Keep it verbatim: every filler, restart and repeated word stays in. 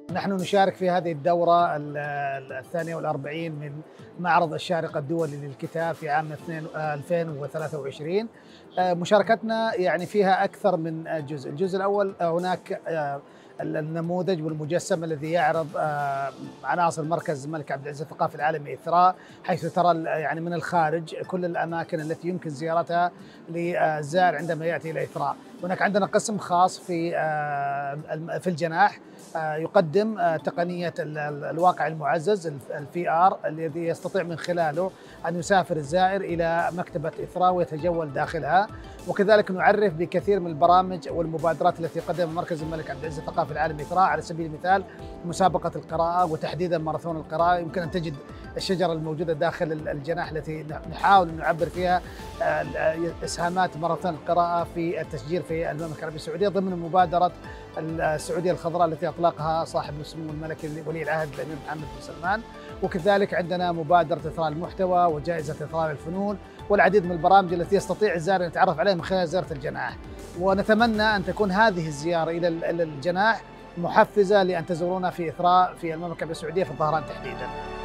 نحن نشارك في هذه الدورة الثانية والأربعين من معرض الشارقة الدولي للكتاب في عام ألفين وثلاثة وعشرين. مشاركتنا يعني فيها أكثر من جزء. الجزء الأول هناك النموذج والمجسم الذي يعرض عناصر مركز الملك عبد العزيز الثقافي العالمي إثراء، حيث ترى يعني من الخارج كل الأماكن التي يمكن زيارتها للزائر عندما يأتي إلى إثراء. هناك عندنا قسم خاص في في الجناح يقدم تقنية الواقع المعزز الفي آر، الذي يستطيع من خلاله أن يسافر الزائر إلى مكتبة إثراء ويتجول داخلها. وكذلك نعرف بكثير من البرامج والمبادرات التي قدمها مركز الملك عبد العزيز الثقافي العالمي إثراء، على سبيل المثال مسابقة القراءة وتحديدا ماراثون القراءة. يمكن أن تجد الشجرة الموجودة داخل الجناح التي نحاول أن نعبر فيها إسهامات ماراثون القراءة في التشجير في المملكة العربية السعودية ضمن مبادرة السعودية الخضراء التي أطلقها صاحب السمو الملكي ولي العهد الأمير محمد بن سلمان. وكذلك عندنا مبادرة إثراء المحتوى وجائزة إثراء الفنون والعديد من البرامج التي يستطيع الزائر أن يتعرف عليها من خلال زيارة الجناح. ونتمنى أن تكون هذه الزيارة إلى الجناح محفزة لأن تزورونا في إثراء في المملكة العربية السعودية في الظهران تحديداً.